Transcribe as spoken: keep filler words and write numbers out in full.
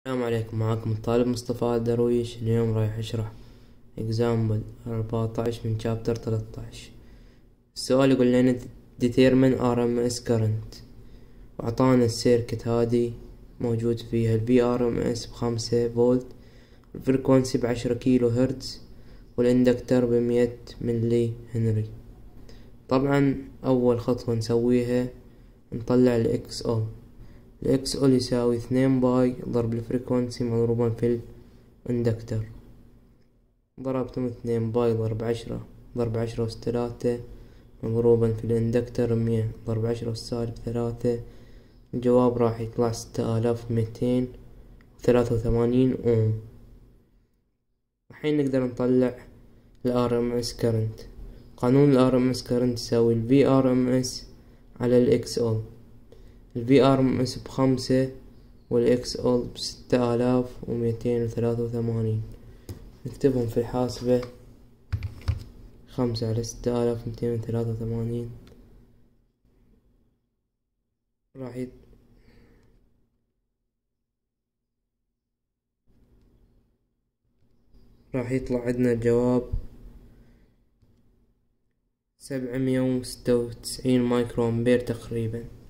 السلام عليكم. معاكم الطالب مصطفى الدرويش. اليوم رايح اشرح example أربعتاش من chapter تلاتاش. السؤال يقول لنا determine آر إم إس current، وعطانا السيركت هادي موجود فيها ال في آر إم إس بخمسة فولت، الفريكونسي بعشرة كيلو هرتز، والاندكتر بمية ملي هنري. طبعا اول خطوة نسويها نطلع ال إكس أو. ال إكس أو يساوي اثنين باي ضرب الفريكونسي مضروبا في الاندكتر. ضربتم اثنين باي ضرب عشرة ضرب عشرة أس ثلاثة مضروبا في الاندكتر مية ضرب عشرة أس سالب ثلاثة. الجواب راح يطلع ستة آلاف ميتين وثلاثة وثمانين اوم. الحين نقدر نطلع ال آر إم إس current. قانون ال آر إم إس current يساوي ال في آر إم إس على ال إكس أو. ال في آر إم إس بخمسة وال إكس أو بستة آلاف وميتين وثلاثة وثمانين. نكتبهم في الحاسبة. خمسة على ستة آلاف ميتين وثلاثة وثمانين راح يت... راح يطلع عندنا الجواب سبعمية وستة وتسعين مايكرو أمبير تقريبا.